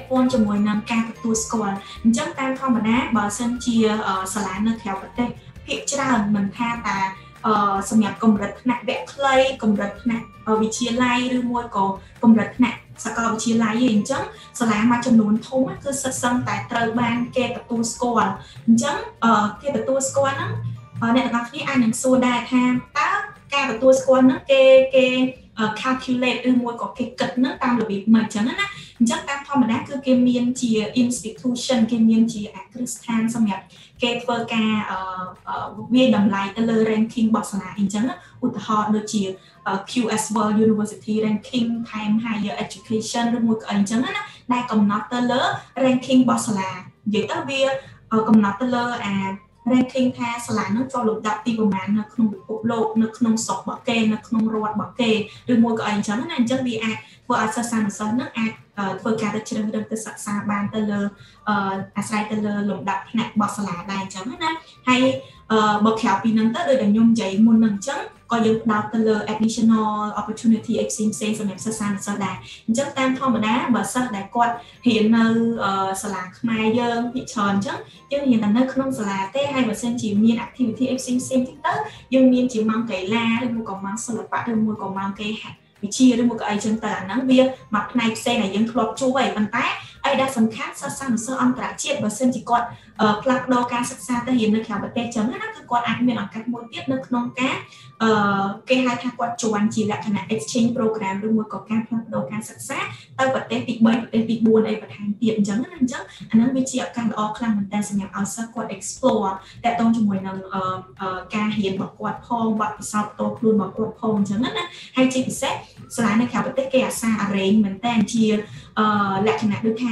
ព័ន្ធជាមួយនឹងការទទួលស្គាល់អញ្ចឹងតាមធម្មតាបើសិនជាសាលានៅក្រៅប្រទេសភាគច្រើនមិនថាតែសម្រាប់កម្រិតថ្នាក់វគ្គខ្លីកម្រិតថ្នាក់វិទ្យាល័យឬមួយក៏កម្រិតថ្នាក់សាកលវិទ្យាល័យអញ្ចឹងសាលាមួយចំនួនធំគឺសិតសឹងតែត្រូវបានគេទទួលស្គាល់អញ្ចឹងគេទទួលស្គាល់ហ្នឹងអ្នកទាំងអស់គ្នាអាចនឹងសួរដែរថាតើការទទួលស្គាល់ហ្នឹងគេ calculate ឬមួយក៏គេគិតហ្នឹងតាមរបៀបម៉េចអញ្ចឹងណាអញ្ចឹងតាមធម្មតាគឺគេមានជា institution គេមានជាអគ្គស្ថានសម្រាប់គេធ្វើការវាយតម្លៃទៅលើ ranking របស់សាលាអញ្ចឹងឧទាហរណ៍ដូចជា QS World University Ranking Time Higher Education ឬមួយក៏អីអញ្ចឹងណាដែលកំណត់ទៅលើ ranking របស់សាលានិយាយទៅវាកំណត់ទៅលើranking ថាសាលានោះចូលលំដាប់ទីប្រមាណនៅក្នុងពិភពលោកនៅក្នុងស្រុករបស់គេនៅក្នុងរដ្ឋរបស់គេឬមួយក៏អីអញ្ចឹងណាអញ្ចឹងវាអាចធ្វើឲ្យសិស្សានុសិស្សនឹងអាចធ្វើការទៅជ្រើសរើសទៅសិក្សាបានទៅលើអាស្រ័យទៅលើលំដាប់ថ្នាក់របស់សាលាដែរអញ្ចឹងណាហើយបើក្រៅពីហ្នឹងទៅដូចដែលខ្ញុំនិយាយមុនហ្នឹងអញ្ចឹងក៏យើងផ្ដោតទៅលើ additional opportunity ផ្សេងៗសម្រាប់សិស្សានុសិស្សដែរអញ្ចឹងតាមធម្មតាបើសិស្សដែលគាត់រៀននៅសាលាខ្មែរយើងភាគច្រើនអញ្ចឹងយើងរៀនតែនៅក្នុងសាលាទេហើយបើសិនជាមាន activity ផ្សេងៗទៅយើងមានជាម៉ោងកីឡាឬមួយក៏ម៉ោងសិល្បៈឬមួយក៏ម៉ោងគេហាត់វិទ្យាឬមួយក៏អីចឹងទៅអាហ្នឹងវាមកផ្នែកផ្សេងដែលយើងធ្លាប់ជួបហើយប៉ុន្តែអីដែលសំខាន់សិស្សានុសិស្សអន្តរជាតិបើសិនជាគាត់ផ្លាស់ប្ដូរការសិក្សាទៅរៀននៅក្រៅប្រទេសចឹងណាគឺគាត់អាចមានឱកាសមួយទៀតនៅក្នុងការគេហៅថាគាត់ជួនជាលក្ខណៈ exchange program ឬមួយក៏ការផ្លាស់ប្ដូរការសិក្សាទៅប្រទេសទី3ប្រទេសទី4អីបន្ថែមទៀតអញ្ចឹងណាអញ្ចឹងអាហ្នឹងវាជាឱកាសល្អខ្លាំងមែនតើសម្រាប់ឲ្យសិស្សគាត់ explore តាក់ទងជាមួយនឹងការរៀនរបស់គាត់ផងបទពិសោធន៍ផ្ទាល់ខ្លួនរបស់គាត់ផងអញ្ចឹងណាហើយជាពិសេសសាលានៅក្រៅប្រទេសគេអាសា arrange មែនតើជាលក្ខណៈដូចថា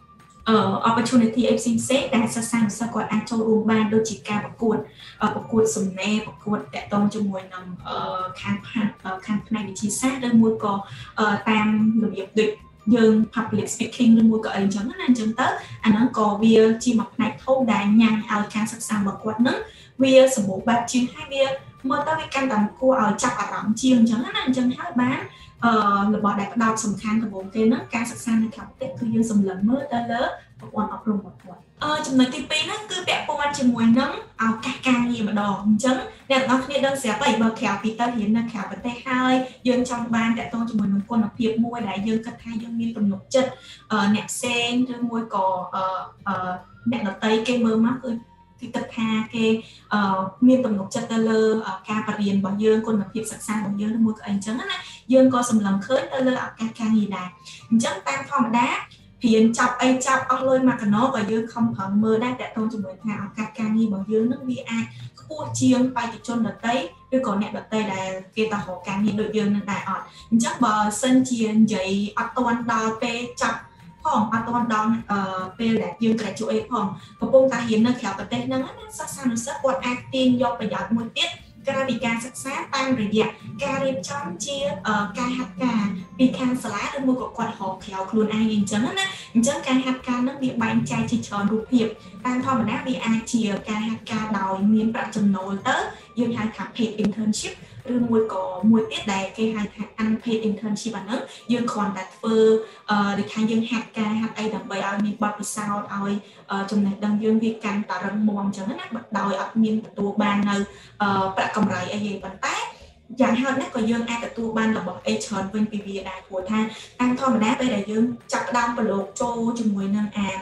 opportunity ផ្សេងៗដែលសិស្សានុសិស្សគាត់អាចចូលរួមបានដូចជាការប្រកួតសំណេរប្រកួតតាក់ទងជាមួយនឹងខាងផ្នែកវិទ្យាសាស្ត្រឬមួយក៏តាមរបៀបដូចយើង public speaking ឬមួយក៏អីចឹងណាអញ្ចឹងទៅអាហ្នឹងក៏វាជាមួយផ្នែកធំដែលញ៉ាំងឲ្យការសិក្សារបស់គាត់ហ្នឹងវាសម្បូរបែបជាងហើយវាមើលទៅវាកាន់តែគួរឲ្យចាប់អារម្មណ៍ជាងអញ្ចឹងណាអញ្ចឹងហើយបានរបស់ដែលផ្ដោតសំខាន់ដំបូងគេហ្នឹងការសិក្សានៅក្រៅប្រទេសគឺយើងសម្លឹងមើលទៅលើប្រព័ន្ធអប់រំរបស់គាត់ចំណុចទី2ហ្នឹងគឺពាក់ព័ន្ធជាមួយនឹងឱកាសការងារម្ដងអញ្ចឹងអ្នកទាំងអស់គ្នាដឹងស្រាប់ហើយបើក្រៅពីទៅរៀននៅក្រៅប្រទេសហើយយើងចង់បានតាក់ទងជាមួយនឹងគុណភាពមួយដែលយើងគិតថាយើងមានទំនុកចិត្តអ្នកផ្សេងឬមួយក៏អ្នកដទៃគេមើលមកគឺគិតថាគេមានទំនុកចិត្តទៅលើការបរៀនរបស់យើងគុណភាពសិក្សារបស់យើងឬមួយក៏អីអញ្ចឹងណាយើងក៏សម្លឹងឃើញទៅលើឱកាសការងារដែរអញ្ចឹងតាមធម្មតារៀនចាប់អីចាប់អស់លុយមួយកណោក៏យើងខំប្រឹងមើលដែរតាក់ទងជាមួយថាឱកាសការងាររបស់យើងនឹងវាអាចខ្ពស់ជាងបេក្ខជនដទៃឬក៏អ្នកដទៃដែលគេតរកការងារដូចយើងនឹងដែរអត់អញ្ចឹងបើសិនជានិយាយអត់ទាន់ដល់ពេលចាប់ផងអត់ទាន់ដល់ពេលដែលយើង graduate ផងកំពុងតែរៀននៅក្រៅប្រទេសហ្នឹងណាសិស្សានុសិស្សគាត់អាចទាញយកប្រយោជន៍មួយទៀតក្រៅពីការសិក្សាតាមរយៈការរៀបចំជាការហាត់ការពីខាងសាលាឬមួយក៏គាត់រកក្រៅខ្លួនឯងអញ្ចឹងណាអញ្ចឹងការហាត់ការហ្នឹងវាបែងចែកជាច្រើនរូបភាពតាមធម្មតាវាអាចជាការហាត់ការដោយមានប្រាក់ចំណូលទៅយើងហៅថា paid internship ឬមួយក៏មួយទៀតដែលគេហៅថា unpaid internship អាហ្នឹងយើងគ្រាន់តែធ្វើដូចថាយើងហាត់ការហាត់អីដើម្បីឲ្យមានបទពិសោធន៍ឲ្យចំណេះដឹងយើងវាកាន់តែរឹងមាំអញ្ចឹងណាដោយអត់មានទទួលបាននៅប្រាក់កម្រៃអីទេប៉ុន្តែយ៉ាងហោចណាស់ក៏យើងអាចទទួលបានរបស់អីច្រើនវិញពីវាដែរព្រោះថាតាមធម្មតាពេលដែលយើងចាប់ផ្ដើមប្រឡូកចូលជាមួយនឹង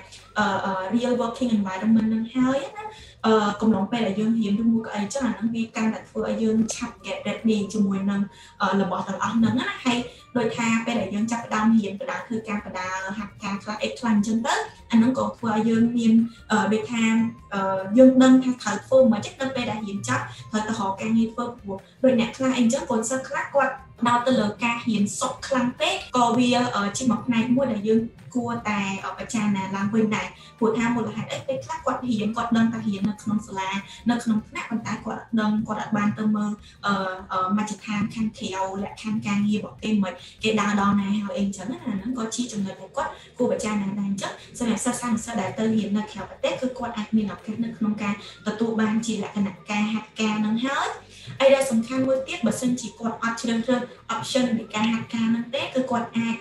real working environment នឹងហើយណាកំឡុងពេលដែលយើងរៀនឬមួយក៏អីចឹងអាហ្នឹងវាកាន់តែធ្វើឲ្យយើងឆាប់ get ready ជាមួយនឹងរបស់ទាំងអស់ហ្នឹងណាហើយដោយថាពេលដែលយើងចាប់ផ្ដើមរៀនបដាធ្វើការបដាហាត់ការខ្លះអីខ្លះអញ្ចឹងទៅអាហ្នឹងក៏ធ្វើឲ្យយើងមានដូចថាយើងដឹងថាត្រូវធ្វើមិនចឹងដល់ពេលដែលរៀនចប់ត្រូវទៅរកការងារធ្វើព្រោះដូចអ្នកខ្លះអីចឹងកូនសិស្សខ្លះគាត់ដល់ទៅលើការរៀនសុខខ្លាំងពេកក៏វាជាមួយផ្នែកមួយដែលយើងគួរតែបច្ចាណាឡើងវិញដែរព្រោះថាមូលហេតុអីពេលខ្លះគាត់រៀនគាត់ដឹងតែរៀននៅក្នុងសាលានៅក្នុងថ្នាក់ប៉ុន្តែគាត់ដឹងគាត់អត់បានទៅមើលមជ្ឈដ្ឋានខាងក្រៅលក្ខខណ្ឌការងាររបស់គេមិនគេដើរដល់ណាហើយអីចឹងណាហ្នឹងក៏ជាចំណុចដែលគាត់គួរបច្ចាណាដែរអញ្ចឹងសម្រាប់សិស្សសានុសិស្សដែលទៅរៀននៅក្រៅប្រទេសគឺគាត់អាចមានឱកាសនៅក្នុងការទទួលបានជាលក្ខណៈការហាត់ការនឹងហើយ ai đây sầm khăn môi tiết bởi sân chỉ còn option để ca hát ca năng tế cứ còn ai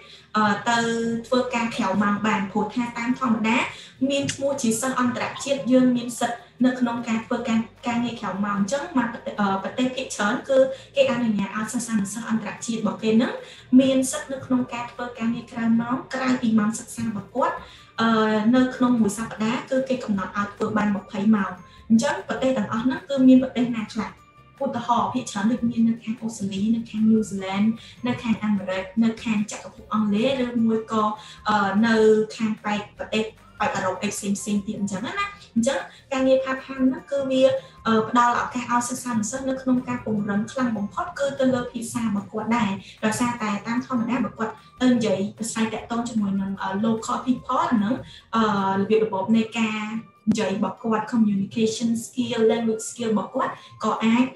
từ phơi ca khéo mang bàn phổ tha tam thòng đá miên mua chỉ sân on trạc chiết dương miên sật nơi nông ca phơi ca nghe khéo mang chứ mà bật tê thị trấn cứ cái anh ở nhà ao sang sân on trạc chiết bỏ cái nấng miên sật nơi nông ca phơi ca nghe khéo nón cái thì mang sật sang bật quất nơi nông mùi sa đá cứ cái cầm nọt ao phơi bàn một thấy màu chứ bật tê tầng nó cứ miên bật tê nạc lạiอุตหอพิจารณาในแคมป์ออสเตรเลียในแคมป์นิวซีแลนด์ในแคมป์อเมริกในแคมป์จักรภพอังกฤษหรือมวยก็ในแคมป์ไปประเทศไปตลอดเอ็กซ์เซนเตียนจังนะจังการเงียบพาพันนั่นคือวิดาวเอาการเอาสักสันสักนึกนงการปุ่มรังคลังบ่มพอดคือตัวเลือกพิซซ่าบกวดได้เราซาแต่ตั้งเข้ามาได้บกวดต้นใหญ่ใส่แต่ต้นจมูกนั่งlocal people นั่งระเบียบระบบในการdạy bậc quạt communication skill language skill bậc quạt có ai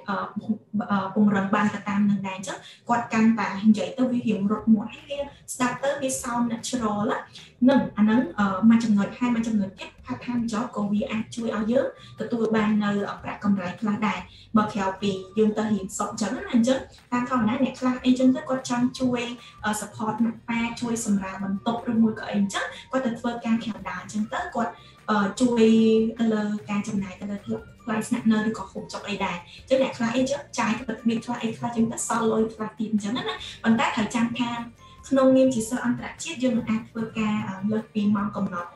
cùng rừng ban cả tam nâng đài chứ quạt căn và dạy tới vi hiểm rột mũi hay start tới vi sau natural á nâng anh nâng mà chừng người hai mà chừng người tiếp part time job có vi ai chui áo dớ từ tôi ban nơi ở lại cầm lại là đài bậc khéo vì dương tới hiện sọt chấn anh chứ đang không nói nè class anh chân tới quạt trong chui support mặt ba chui sầm ra bằng tốt rồi mùi của anh chứ quạt từ phơi can khéo đài chân tới quạt chui từการจำหน่ายtừ class nặng nơi được có hỗ trợ ai đài chứ nè class chứ trái cái vật việc class chúng ta so lôi class tiền chẳng á bằng tác thời trang tham nông nghiêm chỉ sợ ăn trả chiết dương Africa lớp vì mong cầm nọt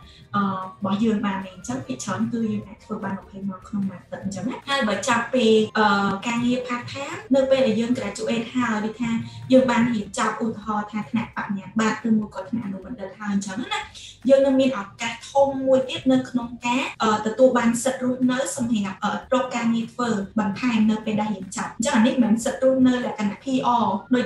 bỏ dương bà mình chắc bị chón cư dương Africa bà nộp hay mong không mà tận chẳng á hai bởi chọc vì ca nghiệp phát tháp nơi bên là dương graduate hào đi tha dương ban hiện chọc ụt hò tha thạc bạn nhạc bạc từ một có thạc nụ vấn đề hào chẳng á dương nông miên ở cả thông mùi tiết nơi nông cá từ tụ bàn sật rút nới xong hình ở trô ca nghiệp phở bằng thai nơi bên đã hiện chọc chắc là nít mình sật rút nơi là cả PR nơi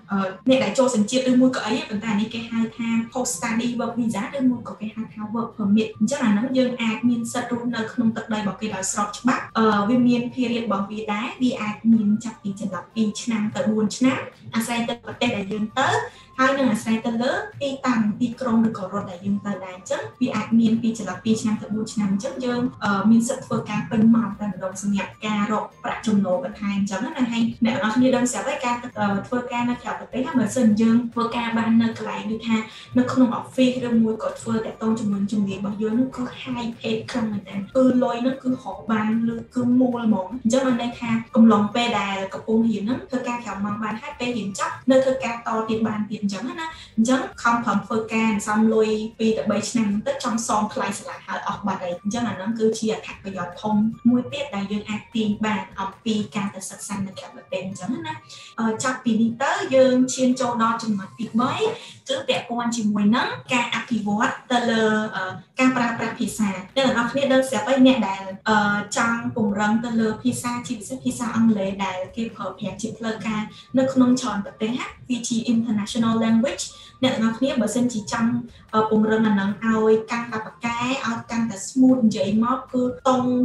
nè đại chô sẵn chiết đưa cái ấy vấn đề này cái hai thang post study work visa đơn một có cái hai thang work permit chắc là nó dương admin settlement không tập đây bảo cái là sọt bắc viên period bảo vì đá vì admin chắc thì chỉ là vì năm tới 4 năm assign tới bậc là dương tới hai nữa là assign tới lớn vì tăng vì krom được có rồi là dương tới đại chứ vì admin vì chỉ là vì năm tới 4 năm chứ dương min sật phơi cá bên màu tận đồng sinh nhật ca rồi bạc trùng nổ bên hai chẳng là hay mẹ nó như đơn sẽ với ca phơi cá nó chào tới hát mở sân dương phơi cá ban nơi lại đi tha nó không học phi cái mùi cột phơi tại tôn cho mình chuẩn bị bao nhiêu nó có hai phe không người ta cứ lôi nó cứ hộ ban cứ mua là một cho nên đây tha cùng lòng pe đà cặp bông hiền nó thơ ca khéo mang ban hai pe hiền chắc nơi thơ ca to tiền bàn tiền trắng á trắng không phẩm phơi ca xong lôi pi tại bảy năm tất trong son lại lại ở bạc này cho nên nó cứ chia thạch và giọt thông mùi tiết đại dương acting bàn ở pi ca tại sạch xanh là khéo bạc đen trắng á chắc pi đi tới dương chiên châu đo trong mặt tiết mới cứ vẽ quan chỉ mùi nắng ca activate từ ca pra pizza nên là nó khi đơn sẽ với nhẹ đài trong cùng răng từ pizza chỉ biết pizza ăn lệ đài cái phở phèn chỉ lơ ca nơi không tròn tập tế hát vì chỉ international language nên là nó khi bởi dân chỉ trong cùng răng là nắng ao căng tập cái ao căng tập smooth vậy mót cứ tông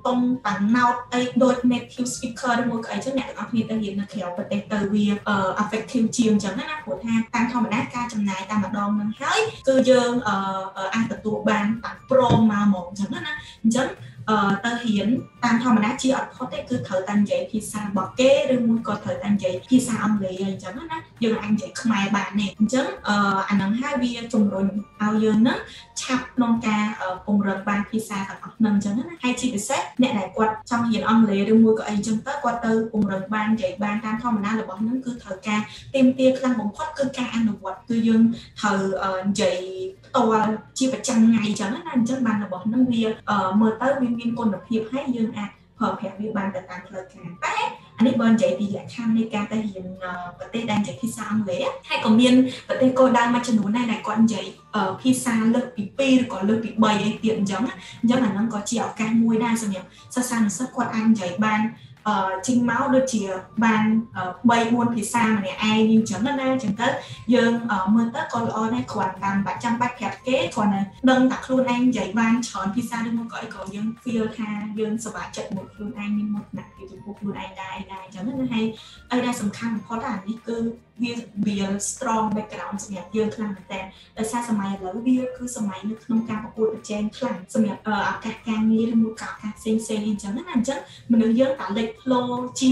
tặng nao đây đôi native speaker được một cái chứ này nó khi ta hiện là khéo và từ vì affective chiều chẳng hạn của thang tăng không mà ca trong này ta mà đòn nâng hái cứ dương ăn tập tụ bàn tặng pro mà một chẳng hạn chẳng ta hiện tam thọ mà đã chia ở có thể cứ thở tan dậy pizza bỏ kế rồi muốn có thở tan dậy pizza ông lì chẳng á giờ anh dậy không ai bạn này chẳng anh nâng hai bia trùng rồi ao giờ nó chắp non ca cùng rừng bàn pizza và nâng chẳng á hay chi bị xét nè đại quạt trong hiện ông lì rồi mua cái chẳng tới qua tư cùng rừng bàn dậy bàn tam thọ mà đã là bỏ nó cứ thở ca tim tia khăn bóng thoát cứ ca ăn được quạt cứ dương thở dậy to chia phải trăm ngày chẳng á anh chẳng bàn là bỏ nó bia mơ tới viên con độc hiệp hay dương hợp hẹn với ban tại tàn thời càng bé anh ấy bên chạy vì lại khăn đi ca ta hiện vật tê đang chạy pizza ăn lễ hay còn miên vật tê cô đang mà chân núi này này con chạy pizza lực bị pi còn lực bị bầy ấy tiện giống là nó có chiều ca muối đa rồi nhỉ sao sang rất quan anh chạy ban trinh máu đôi chìa ban bay muôn thì xa mà này ai nhưng chẳng là chẳng tới dương mưa tất con lo này còn tầm 300 bát kẹp kế còn này nâng đặt luôn anh dạy ban chọn pizza đừng có gọi còn dương phiêu tha dương sợ bả trận một luôn anh nhưng một nặng thì một luôn anh đai chẳng là hay ai đang sầm khăn khó là đi cứ vì strong background sầm nhạt dương khănแต่แต่xa sầm mày lỡ bia cứ sầm mày như không cao của cuộc trên khăn sầm nhạt cả càng nghe được một cả sen sen chẳng là chẳng mình được dương cả lịch lô chiêng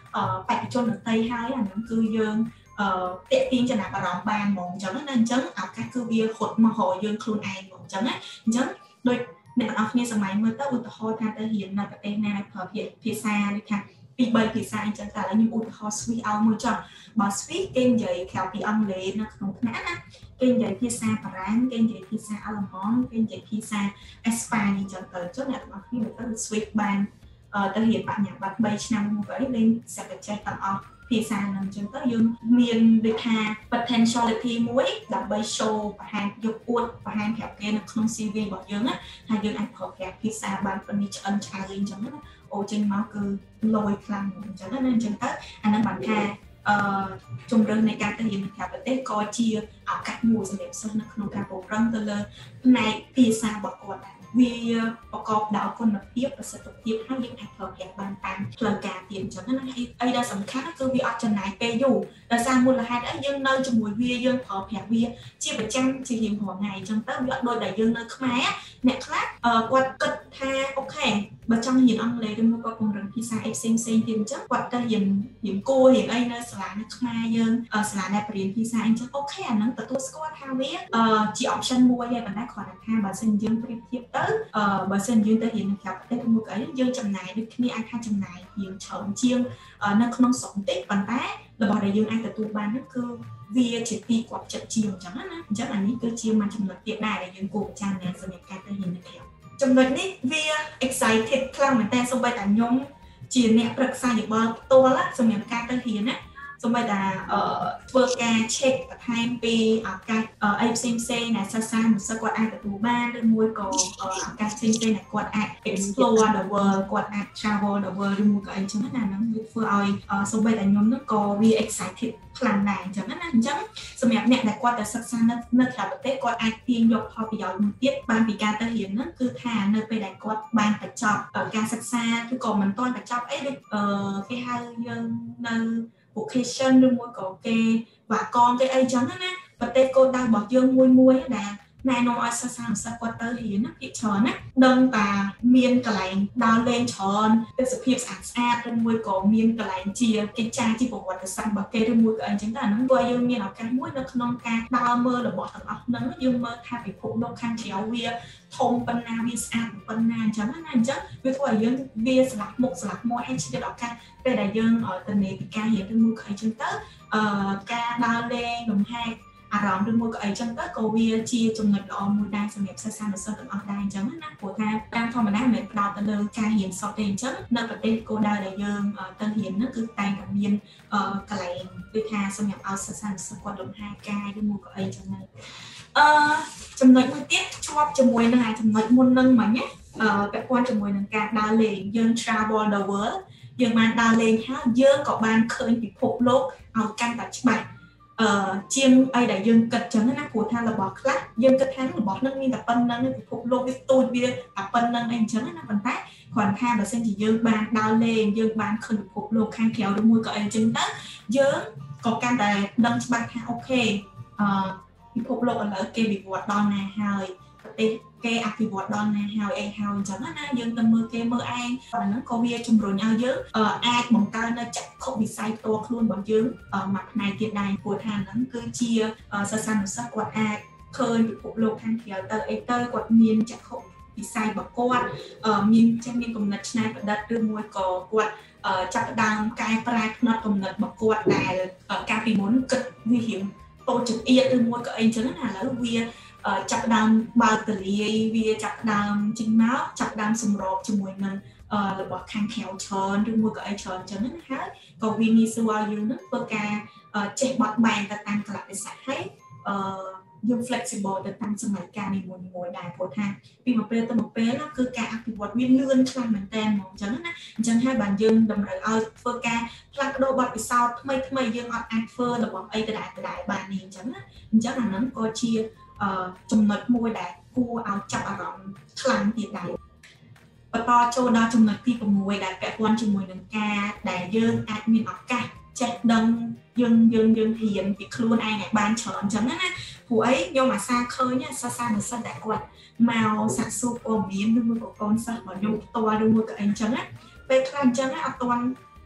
បេក្ខជនដទៃហើយអាហ្នឹងគឺយើងតាក់ទាញចំណាប់អារម្មណ៍បានហ្មងអញ្ចឹងណាអញ្ចឹងឱកាសគឺវាហត់មករកយើងខ្លួនឯងហ្មងអញ្ចឹងណាអញ្ចឹងដូចអ្នកទាំងអស់គ្នាសម័យមើលទៅឧទាហរណ៍ថាទៅរៀននៅប្រទេសណាប្រើភាសាដូចថាពី3ភាសាអញ្ចឹងតែឥឡូវខ្ញុំឧទាហរណ៍ Swiss ឲ្យមួយចុះបើ Swiss គេនិយាយក្រៅពីអង់គ្លេសនៅក្នុងថ្នាក់ណាគេនិយាយភាសាបារាំងគេនិយាយភាសាអាល្លឺម៉ង់គេនិយាយភាសាអេស្ប៉ាញអញ្ចឹងទៅចុះអ្នកទាំងអស់គ្នាទៅ Swiss បានទៅរៀនបញ្ញាបត្រ3ឆ្នាំមកអីលេងសក្តិចេះទាំងអស់ភាសាហ្នឹងអញ្ចឹងទៅយើងមានដូចថា potentiality មួយដើម្បី show បង្ហាញយកអួតបង្ហាញប្រាប់គេនៅក្នុង CV របស់យើងណាថាយើងអាចប្រើប្រាស់ភាសាបានប៉ុណ្នេះឆ្អិនឆ្អៅអញ្ចឹងណាអូចេញមកគឺលយខ្លាំងអញ្ចឹងណាអញ្ចឹងទៅអាហ្នឹងបានថាជំរឿននៃការទៅរៀននៅក្រៅប្រទេសក៏ជាឱកាសមួយសម្រាប់សិស្សនៅក្នុងការពង្រឹងទៅលើផ្នែកភាសារបស់គាត់ដែរវាប្រកបដោយគុណភាពប្រសិទ្ធភាពហើយយើងអាចប្រើប្រាស់បានតាមផ្លូវការទៀតអញ្ចឹងណាអីដែលសំខាន់គឺវាអត់ចំណាយពេលយូរដោយសារមូលហេតុអីយើងនៅជាមួយវាយើងប្រើប្រាស់វាជាប្រចាំជារៀងរាល់ថ្ងៃអញ្ចឹងទៅវាអត់ដូចដែលយើងនៅខ្មែរអ្នកខ្លះគាត់គិតថាអូខេបើចង់រៀនអង់គ្លេសឬមកគាត់ពង្រឹងភាសាអីផ្សេងទៀតអញ្ចឹងគាត់ទៅរៀនគួររៀនអីនៅសាលានៅខ្មែរយើងសាលាដែលបរៀនភាសាអញ្ចឹងអូខេអាហ្នឹងទទួលស្គាល់ថាវាជា option មួយដែរប៉ុន្តែគ្រាន់តែថាបើសិនយើងប្រៀបធៀបទៅបើសិនយើងទៅរៀននៅក្រៅប្រទេសមួយអីយើងចំណាយដូចគ្នាអាចថាចំណាយរៀងច្រើនជាងនៅក្នុងស្រុកបន្តិចប៉ុន្តែរបស់ដែលយើងអាចទទួលបាននោះគឺវាជាទីគាប់ចិត្តជាងអញ្ចឹងណាអញ្ចឹងអានេះគឺជាមួយចំណុចទៀតដែរដែលយើងគួរពិចារណាសម្រាប់ការទៅរៀននៅក្រៅចំណុចនេះវា excited ខ្លាំងមែនតើសូម្បីតែខ្ញុំជាអ្នកប្រឹក្សាយោបល់ផ្ទាល់សម្រាប់ការទៅរៀនណាសូម្បីតែធ្វើការ check បន្ថែមពីឱកាសអីផ្សេងដែលសិស្សនិស្សិតគាត់អាចទទួលបានឬមួយក៏ឱកាសផ្សេងដែលគាត់អាច explore the world គាត់អាច travel the world ឬមួយក៏អីចឹងណាហ្នឹងវាធ្វើឲ្យសូម្បីតែខ្ញុំហ្នឹងក៏វា excited ខ្លាំងដែរអញ្ចឹងណាអញ្ចឹងសម្រាប់អ្នកដែលគាត់ទៅសិក្សានៅក្រៅប្រទេសគាត់អាចទាញយកផលប្រយោជន៍មួយទៀតបានពីការទៅរៀនហ្នឹងគឺថានៅពេលដែលគាត់បានបញ្ចប់ការសិក្សាឬក៏មិនទាន់បញ្ចប់អីដូចគេហៅយើងនៅvocation ឬមួយក៏គេវ៉ាកងគេអីចឹងណាប្រទេសគោលដៅរបស់យើងមួយដែលណែនាំឲ្យសិស្សនិស្សិតគាត់ទៅរៀនណាភាគច្រើនណាដឹងតាមានកន្លែងដើរលេងច្រើនទេសភាពស្អាតឬមួយក៏មានកន្លែងជាកិច្ចការជាប្រវត្តិសាស្ត្ររបស់គេឬមួយក៏អីចឹងទៅអាហ្នឹងព្រោះយើងមានឱកាសមួយនៅក្នុងការដើរមើលរបស់ទាំងអស់ហ្នឹងយើងមើលថាពិភពលោកខាងក្រៅវាធំប៉ុណ្ណាវាស្អាតប៉ុណ្ណាអញ្ចឹងណាអញ្ចឹងវាធ្វើឲ្យយើងវាស្លាប់មុខស្លាប់មាត់ហើយឆ្លៀតឱកាសពេលដែលយើងទៅនេពីការរៀនឬមួយក៏អីចឹងទៅការដើរលេងលំហែអារម្មណ៍ឬមួយក៏អីចឹងទៅក៏វាជាចំណុចល្អមួយដែរសម្រាប់សិស្សានុសិស្សទាំងអស់ដែរអញ្ចឹងណាព្រោះថាតាមធម្មតាមិនផ្ដោតទៅលើការរៀនសតទេអញ្ចឹងនៅប្រទេសគោលដៅដែលយើងទៅរៀននោះគឺតែងតែមានកន្លែងដូចថាសម្រាប់ឲ្យសិស្សានុសិស្សគាត់លំហែកាយឬមួយក៏អីចឹងណាចំណុចមួយទៀតជាប់ជាមួយនឹងចំណុចមុននឹងមិញណាពាក់ព័ន្ធជាមួយនឹងការដើរលេងយើង travel the world យើងបានដើរលេងហើយយើងក៏បានឃើញពិភពលោកឲ្យកាន់តែច្បាស់ជាងអីដែលយើងគិតចឹងណាព្រោះថារបស់ខ្លះយើងគិតថារបស់នឹងមានតែប៉ុណ្្នឹងពិភពលោកវាទូចវាតែប៉ុណ្្នឹងអីអញ្ចឹងណាប៉ុន្តែគ្រាន់ថាបើសិនជាយើងបានដើរលេងយើងបានឃើញពិភពលោកខាងក្រៅឬមួយក៏អីចឹងទៅយើងក៏កាន់តែដឹងច្បាស់ថាអូខេពិភពលោកឥឡូវគេវិវត្តដល់ណាហើយប្រទេសគេអភិវឌ្ឍដល់ណាហើយអីហើយអញ្ចឹងណាយើងទៅមើលគេមើលឯងប៉ុណ្ណឹងក៏វាជំរុញឲ្យយើងអាចបង្កើននៅចក្ខុវិស័យផ្ទាល់ខ្លួនរបស់យើងមួយផ្នែកទៀតដែរព្រោះថាហ្នឹងគឺជាសិស្សានុសិស្សគាត់អាចឃើញពិភពលោកខាងក្រៅទៅអីទៅគាត់មានចក្ខុវិស័យរបស់គាត់មានគំនិតច្នៃប្រឌិតឬមួយក៏គាត់ចាប់ផ្ដើមកែប្រែផ្នត់គំនិតរបស់គាត់ដែលកាលពីមុនគិតវារៀងតូចចង្អៀតឬមួយក៏អីចឹងណាឥឡូវវាចាប់ដើមបើកទលាយវាចាប់ដើមចេញមកចាប់ដើមសម្របជាមួយនឹងរបស់ខាងក្រៅច្រើនឬមួយក៏អីច្រើនចឹងណាហើយក៏វាងាយស្រួលឲ្យយើងនឹងធ្វើការចេះបត់បែនទៅតាមកលៈទេសៈហើយយើង flexible ទៅតាមសម័យកាលនីមួយៗដែរព្រោះថាពីមួយពេលទៅមួយពេលគឺការអភិវឌ្ឍវាលឿនខ្លាំងមែនតើហ្មងអញ្ចឹងណាអញ្ចឹងហើយបានយើងតម្រូវឲ្យធ្វើការផ្លាស់ប្ដូរបទពិសោធន៍ថ្មីយើងអត់អាចធ្វើរបស់អីដដែលបាននេះអញ្ចឹងណាអញ្ចឹងអាហ្នឹងក៏ជាចំណុចមួយដែលគួរឲ្យចាប់អារម្មណ៍ខ្លាំងទៀតដែរបន្តចូលដល់ចំណុចទី6ដែលពាក់ព័ន្ធជាមួយនឹងការដែលយើងអាចមានឱកាសចេះដឹងយើងរៀនពីខ្លួនឯងឲ្យបានច្រើនអញ្ចឹងណាព្រោះអីខ្ញុំអាសាឃើញសិស្សានុសិស្សដែលគាត់មកសាកសួរព័ត៌មានឬមួយក៏កូនសិស្សរបស់ខ្ញុំផ្ទាល់ឬមួយក៏អីអញ្ចឹងណាពេលខ្លះអញ្ចឹងអត់ទាន់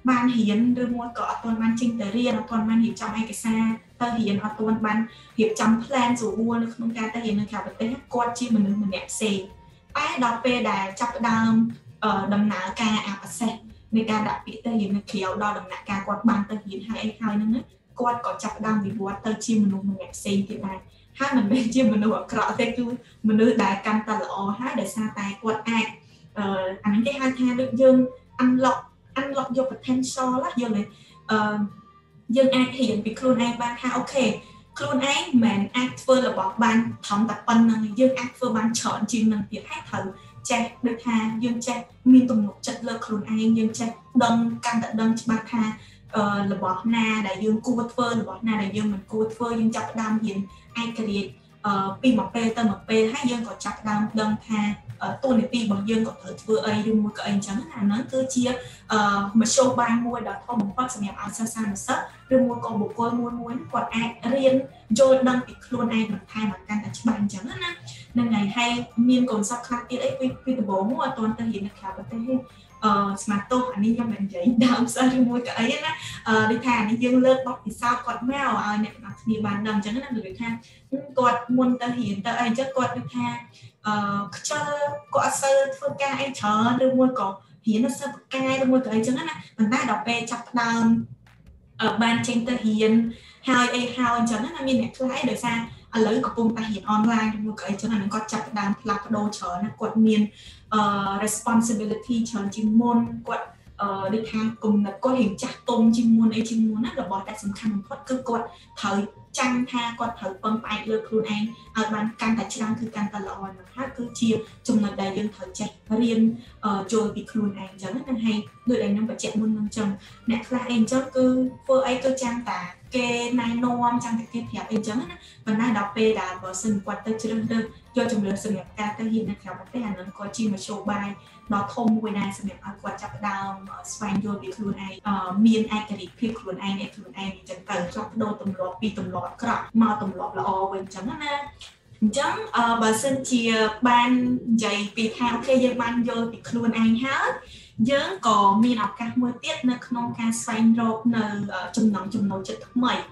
ban hiến đưa mua có toàn ban chinh tới riêng toàn ban hiệp trong ai cái xa ta hiến ở toàn ban hiệp trong plan rồi buôn không ca ta hiến được cả vật tế quạt chi mình đẹp xì ai đọc về đài chấp đam đầm nã ca áp xeในการดับปีเตอร์ยินเขียวดอดำหนักการกวาดบางเตอร์ยินให้ใครนั่นนะกวาดก่อจับดำวิวัฒน์เตอร์ชิมมนุษย์มันแงเซนที่ได้ถ้ามันเป็นชิมมนุษย์กระเทคือมนุษย์ได้กันตลอดถ้าได้ซาตายกวาดแอกอันนั้นที่ให้แทนยังอันล็อกยก potential ละยังเลยยังแอกเห็นไปครูนแอกบ้างค่ะโอเคครูนแอกเหมือนแอกเฟอร์ระบอกบ้านทำแต่ปันนั่นยังแอกเฟอร์บ้านเฉินจริงนั่นเพียงให้ถือchạy được ha dương chạy miên tùng nục chất lơ khốn anh dương chạy đâm căn tận đâm bạc ha là bỏ na đại dương cu vật phơ là bỏ na đại dương mình cu vật phơ dương chặt đam hiện ai cái gì pi một p tâm một p hai dương có chặt đâm ha tôi này pi bằng dương có thử vừa ấy dương mua cái anh chẳng là nó cứ chia một show ban mua đó không một phát sản phẩm áo xa xa một sấp dương mua còn bộ coi muốn quạt ai riêng rồi đâm bị luôn ai bằng thay bằng căn tại bàn chẳng á nên ngày hay miên còn sắp khác tiết ấy vì từ bố mua toàn ta hiện là khá bật tên smart tô anh đi cho mình giấy đào sao đi mua cái ấy á đi thà đi dương lợt bóc thì sao quạt mèo nè đi bàn đầm chẳng là được thà quạt muôn ta hiện ta ấy chắc quạt được thà cho quạt sơ phương ca anh chờ được mua có hiến nó sơ ca được mua cái ấy chẳng là mình ta đọc về chặt đầm ở ban trên ta hiến hai ấy hai chẳng là miên này lái được sao lấy của công ta hiện online một cái cho nên nó có chặt đàm lạc đồ trở nó quật miền responsibility trở chuyên môn quật đi tham cùng là có hình chặt tôm chuyên môn ấy chuyên môn là bỏ đại sủng khăn một cứ quật thời trăng tha quật thời băng bại lừa luôn anh ở ban can tại trangคือการตลอดนะคะคือเชียร์จงเลยได้ยังthời chạy riêng rồi bị luôn anh chẳng nên hay người đánh năm phải chạy môn năm chồng nè là anh cho cứ phơi ấy cứ trang tả kê nai nom trang cái kê thiệp anh chẳng á và nai đọc về đã bỏ sừng quạt tới chưa đơn do trong lửa sự nghiệp ca tới hiện là khéo bác tế nó có chi mà show bài nó thông với nai sự nghiệp quạt chặt đào xoay vô bị luôn ai miên ai cái gì phía luôn ai chẳng tới chọc đô tầm lọt bị tầm lọt cọ mà tầm lọt là o bên chẳng á chẳng bà xin chia ban dạy bị thao kê dây ban vô bị luôn anh hết dớn có miền học các mưa tiết nơi không ca xoay rộp nơi chùm nấu chất thức mẩy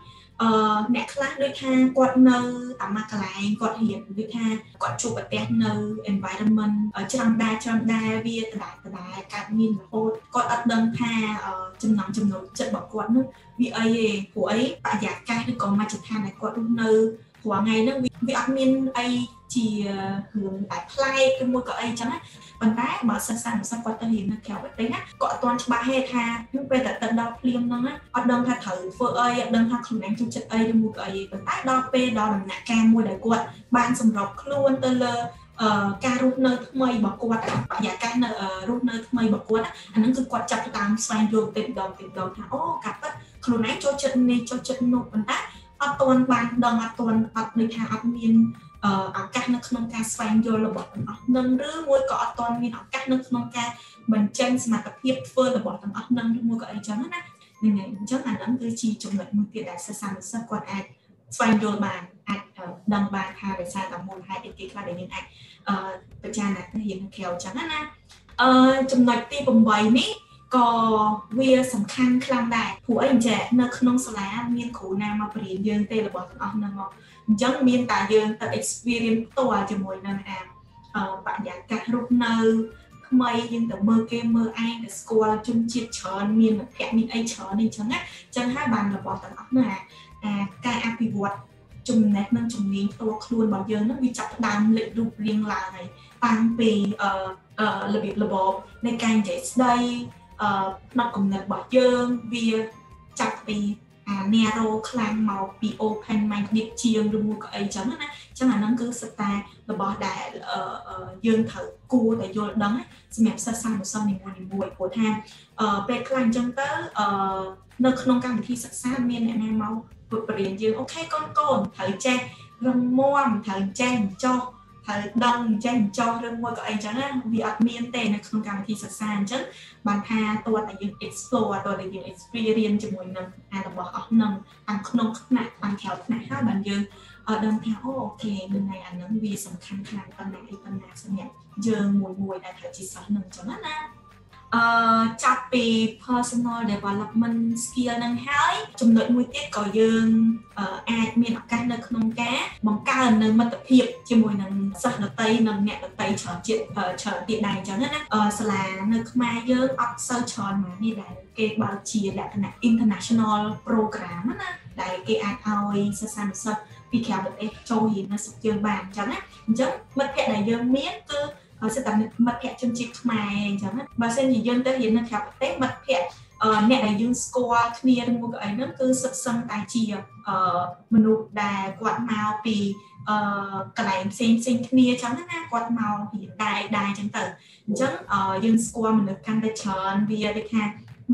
nè khác đôi tha quạt nơi tạm mạc lại quạt hiện đôi tha quạt chụp ở tét nơi environment ở trong đa vía từ đại các miền là hốt quạt ớt đơn tha chùm nấu chất bảo quạt nước vì ấy của ấy bà giả ca được còn mà chất tha này quạt nơi của ngày nó vì admin ấy chỉ hướng tại play cái mua cái ấy chẳng á bàn tay bảo sẵn sàng sắp qua tên hiện là kéo cái đấy á gọi toàn cho ba he tha nhưng về tận đo phim nó á ở đơn tha thử phơi ơi đơn tha không đánh trong chất ấy đi mua cái bàn tay đo p đo làm nạ cam mua đại quạt ban sầm rọc luôn tên là ca rút nơi mây bảo quạt bạn giả ca rút nơi mây bảo quạt anh nó cứ quạt chặt tám xoay vô tìm đầu thả ô cặp á không đánh cho chân này cho chân nộp bàn tay ở toàn ban đơn ở toàn ở nơi tha admin ở các nước nông ca xoay vô là bỏ tầm nâng rứ môi có toàn miền ở các nước nông ca mình chân mà tập hiệp phơi là bỏ tầm nâng rứ môi có ấy chấm á nên này chắc là nâng tư chi trong lệnh một tiền đại sơ sanh sơ quan ai xoay vô bàn ai đăng bàn hai để sai tầm môn hai để kỹ là để những ai bây giờ là thể hiện khéo chấm á trong lệnh ti bồng bày ní có việcสำคัญครั้งใดผู้anh trẻ nơi nông sản lá miền khổ nam mà phải dương tê là bỏ tầm nâng chẳng miền tại dương tại experience tour cho mỗi năm bạn giải các lúc nơi mây nhưng từ mơ kê mơ ai để score chung chiết chọn miền là kẹt miền ấy chọn nên chẳng hai bạn là bỏ tận ốc nữa cái apivot chung nét nâng chung miếng tour luôn bao giờ nó bị chặt đam lệ rụp riêng lại tăng về là việc là bộในการgiải đây nó cũng là bỏ dương vì chặt vì narrow ខ្លាំងមកពី open minded ជាងឬមួយក៏អីចឹងណាចឹងអាហ្នឹងគឺសិតតែរបស់ដែលយើងត្រូវគួរតែយល់ដឹងសម្រាប់សិស្សសាស្ត្រសាស្ត្រនីមួយព្រោះថាពេលខ្លះអញ្ចឹងទៅនៅក្នុងកម្មវិធីសិក្សាមានអ្នកណាមកបរៀនយើងអូខេកូនត្រូវចេះរឹងមាំត្រូវចេះចោះហើយដឹងចេះចោះរឿងមួយក៏អីចឹងណាវាអត់មានទេនៅក្នុងកម្មវិធីសិក្សាអញ្ចឹងបានថាតើតែយើង explore តើតែយើង experience ជាមួយនឹងរបស់អស់នឹងតាមក្នុងថ្នាក់តាមក្រៅថ្នាក់ហើយបានយើងដឹងថាអូខេនៅថ្ងៃអានឹងវាសំខាន់ខ្លាំងប៉ុណ្ណាអីប៉ុណ្ណាសម្រាប់យើងមួយដែលត្រូវជាសិស្សនឹងអញ្ចឹងណាចាប់ពី personal development skill នឹងហើយចំណុចមួយទៀតក៏យើងអាចមានឱកាសនៅក្នុងការបង្កើននៅមិត្តភាពជាមួយនឹងសិស្សដទៃនិងអ្នកដទៃច្រើនទៀតដែរអញ្ចឹងណាសាលានៅខ្មែរយើងអត់សូវច្រើនមកនេះដែរគេបើកជាលក្ខណៈ international program ណាដែលគេអាចឲ្យសិស្សានុសិស្សពីក្រៅប្រទេសចូលរៀននៅស្រុកយើងបានអញ្ចឹងណាអញ្ចឹងមិត្តភ័ក្តិដែលយើងមានគឺសិតតែមិត្តភ័ក្តិជនជាតិខ្មែរអញ្ចឹងណាបើសិនជាយើងទៅរៀននៅក្រៅប្រទេសមិត្តភ័ក្តិអ្នកដែលយើងស្គាល់គ្នាឬមួយក៏អីហ្នឹងគឺសិតសឹងតែជាមនុស្សដែលគាត់មកពីកន្លែងផ្សេងគ្នាអញ្ចឹងណាគាត់មករៀនដែរអញ្ចឹងទៅអញ្ចឹងយើងស្គាល់មនុស្សកាន់តែច្រើនវាដូចថា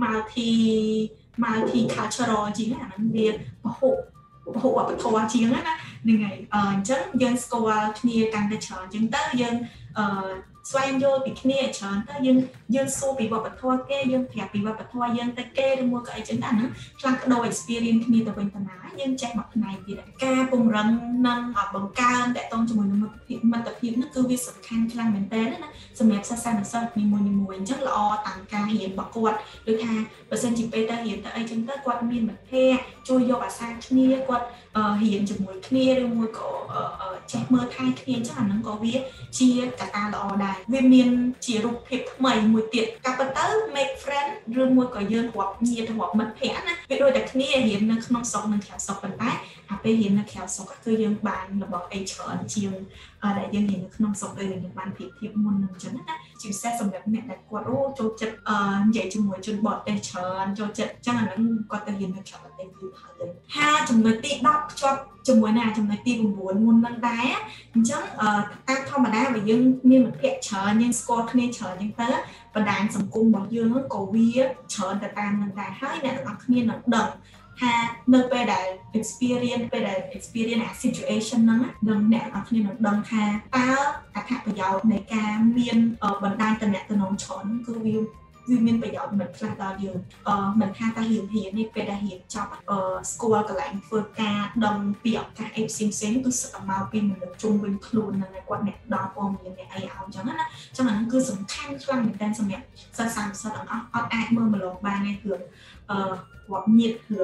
multi cultural ជាងអាហ្នឹងវាពហុវប្បធម៌ជាងណាហ្នឹងហើយអញ្ចឹងយើងស្គាល់គ្នាកាន់តែច្រើនអញ្ចឹងទៅយើងស្វែងយល់ពីគ្នាច្រើនទៅយើងសួរពីវប្បធម៌គេយើងប្រាប់ពីវប្បធម៌យើងទៅគេឬមួយក៏អីចឹងដែរហ្នឹងផ្លាស់ប្ដូរ experience គ្នាទៅវិញទៅណាយើងចេះមកផ្នែកទៀតការពង្រឹងនិងបង្កើនតកតងជាមួយនឹងមិត្តភាពហ្នឹងគឺវាសំខាន់ខ្លាំងមែនទែនណាសម្រាប់សិស្សានុសិស្សនីមួយអញ្ចឹងល្អតាមការរៀនរបស់គាត់ដូចថាបើសិនជាពេលទៅរៀនទៅអីចឹងទៅគាត់មានមិត្តភ័ក្តិជួយយកអាសាគ្នាគាត់រៀនជាមួយគ្នាឬមួយក៏ចេះមើលថែគ្នាអញ្ចឹងអាហ្នឹងក៏វាជាកត្តាល្អដែរវាមានជារូបភាពថ្មីមួយទៀតកាប់ទៅ make friend ឬមួយក៏យើងរាប់ញាតិរាប់មិត្តភ័ក្តិណាវាដូចតែគ្នារៀននៅក្នុងស្រុកនិងក្រៅស្រុកប៉ុន្តែអាពេលរៀននៅក្រៅស្រុកគឺយើងបានរបស់អីច្រើនជាងដែលយើងរៀននៅក្នុងស្រុកដូចយើងបានភាពមុននឹងអញ្ចឹងណាជាពិសេសសម្រាប់អ្នកដែលគាត់ចូលចិត្តនិយាយជាមួយជនបរទេសច្រើនចូលចិត្តអញ្ចឹងអាហ្នឹងគាត់ទៅរៀននៅក្រៅប្រទេសគឺហើយហើយចំណុចទី10ភ្ជាប់ជាមួយនឹងចំណុចទី9មុននឹងដែរអញ្ចឹងតាមធម្មតាបើយើងមានមិត្តភ័ក្តិច្រើនយើងស្គាល់គ្នាច្រើនអញ្ចឹងទៅបណ្ដាញសង្គមរបស់យើងក៏វាច្រើនទៅតាមនឹងដែរហើយអ្នកទាំងអស់គ្នានឹងដឹងថានៅពេលដែល experience អា situation ហ្នឹងនឹងអ្នកទាំងអស់គ្នានឹងដឹងថាតើអត្ថប្រយោជន៍នៃការមានបណ្ដាញទំនាក់ទំនងច្រើនគឺវាមានប្រយោជន៍មិនខ្លះដល់យើងមិនថាតែរៀននេះពេលដែលរៀនចប់ស្គាល់កន្លែងធ្វើការដឹងពីឱកាសអីផ្សេងគឺសិតតែមកពីមនុស្សជុំវិញខ្លួនហ្នឹងឯងគាត់អ្នកដល់ព័ត៌មានអ្នកអីឲ្យអញ្ចឹងណាអញ្ចឹងអាហ្នឹងគឺសំខាន់ខ្លាំងមែនទែនសម្រាប់សិស្ស30សិស្សទាំងអស់អត់អាចមើលម្លងបានទេគឺគាត់ញាតរឿង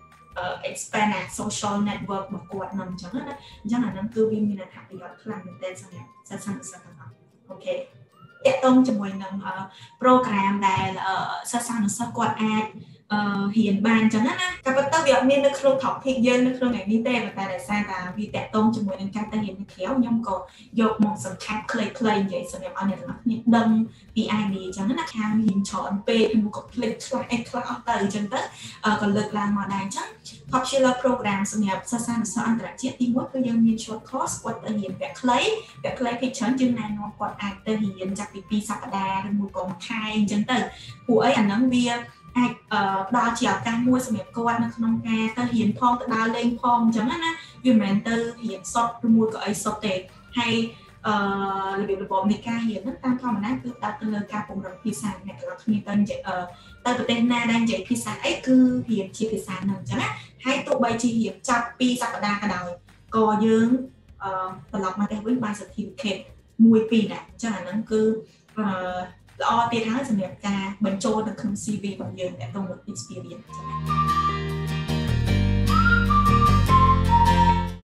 expand social network របស់គាត់ហ្នឹងអញ្ចឹងណាអញ្ចឹងអាហ្នឹងគឺវាមានអត្ថប្រយោជន៍ខ្លាំងមែនទែនសម្រាប់សិស្ស30សិស្សទាំងអស់អូខេតកតងជាមួយនឹង program ដែលសិស្សានុសិស្សគាត់អាចរៀនបានអញ្ចឹងណាក៏ប៉ុន្តែវាអត់មាននៅក្នុង topic យើងនៅក្នុងនេះទេប៉ុន្តែដោយសារតែវាតកតងជាមួយនឹងការទៅរៀននៅក្រៅខ្ញុំក៏យកមកសង្ខេបខ្លីៗនិយាយសម្រាប់ឲ្យអ្នកទាំងអស់គ្នាដឹងពី idea អញ្ចឹងណាខាងរៀនច្រើនពេកខ្ញុំក៏ភ្លេចខ្លះអស់ទៅអញ្ចឹងទៅក៏លើកឡើងមកដែរអញ្ចឹង popular program សម្រាប់សិស្សានុសិស្សអន្តរជាតិទី1គឺយើងមាន short course គាត់ទៅរៀនវគ្គខ្លីភាគច្រើនយើងណែនាំគាត់អាចទៅរៀនចាប់ពី2សប្តាហ៍ឬមួយក៏មួយខែអញ្ចឹងទៅពួកអីអាហ្នឹងវាអាចផ្ដល់ជាឱកាសមួយសម្រាប់គាត់នៅក្នុងការទៅរៀនផងទៅដើរលេងផងអញ្ចឹងណាវាមិនមែនទៅរៀនសុទ្ធឬមួយក៏អីសុទ្ធទេហើយរបៀបរបបនៃការរៀនហ្នឹងតាមធម្មតាគឺផ្ដោតទៅលើការពង្រឹងភាសាអ្នកទាំងអស់គ្នាទៅប្រទេសណាដែលនិយាយភាសាអីគឺរៀនជាភាសាហ្នឹងអញ្ចឹងណាហើយទោះបីជារៀនចាប់2សប្តាហ៍ក៏ដោយក៏យើងត្រឡប់មកផ្ទះវិញបាន certificate 1-2ដែរអញ្ចឹងអាហ្នឹងគឺល្អទៀតហើយសម្រាប់ការបញ្ចូលនៅក្នុង CV របស់យើងតែទៅ experience អញ្ចឹង